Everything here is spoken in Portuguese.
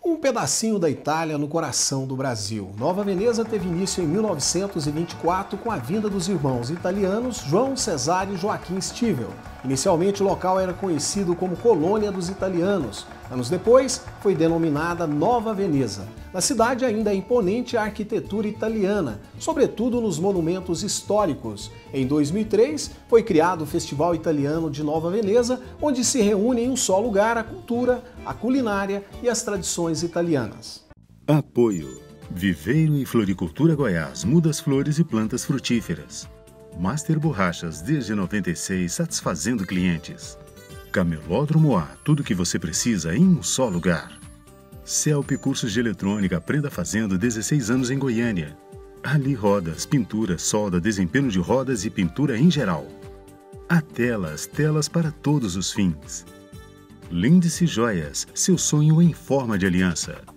Um pedacinho da Itália no coração do Brasil. Nova Veneza teve início em 1924 com a vinda dos irmãos italianos João Cesário e Joaquim Stivel. Inicialmente o local era conhecido como Colônia dos Italianos. Anos depois foi denominada Nova Veneza. Na cidade ainda é imponente a arquitetura italiana, sobretudo nos monumentos históricos. Em 2003 foi criado o Festival Italiano de Nova Veneza, onde se reúne em um só lugar a cultura, a culinária e as tradições italianas. Apoio: Viveiro e Floricultura Goiás, mudas flores e plantas frutíferas. Master Borrachas, desde 96, satisfazendo clientes. Camelódromo A, tudo o que você precisa em um só lugar. Celp Cursos de Eletrônica, aprenda fazendo 16 anos em Goiânia. Ali Rodas, pintura, solda, desempenho de rodas e pintura em geral. Atelas, telas para todos os fins. Lindice Joias, seu sonho em forma de aliança.